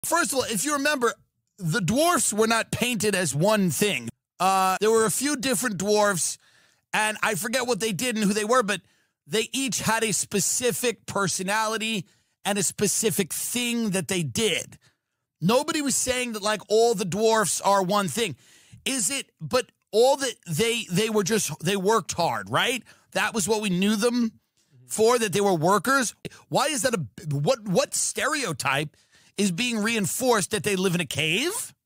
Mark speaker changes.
Speaker 1: First of all, if you remember, the dwarfs were not painted as one thing. There were a few different dwarfs, and I forget what they did and who they were, but they each had a specific personality and a specific thing that they did. Nobody was saying that, like, all the dwarfs are one thing. Is it? But all that they worked hard, right? That was what we knew them for, that they were workers. Why is that what stereotype is being reinforced that they live in a cave?